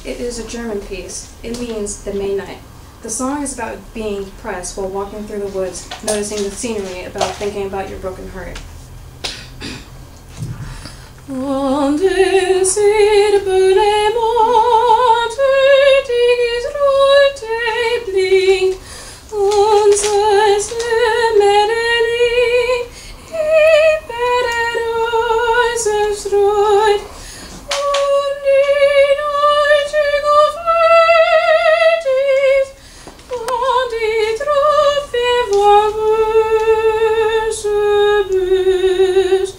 It is a German piece. It means the Mainacht. The song is about being depressed while walking through the woods, noticing the scenery, about thinking about your broken heart. Und es ist Mond, die rote blinkt, und so ist Melodie, die Rose streut, und die neue Flöte ist, und die Tropfe war böse.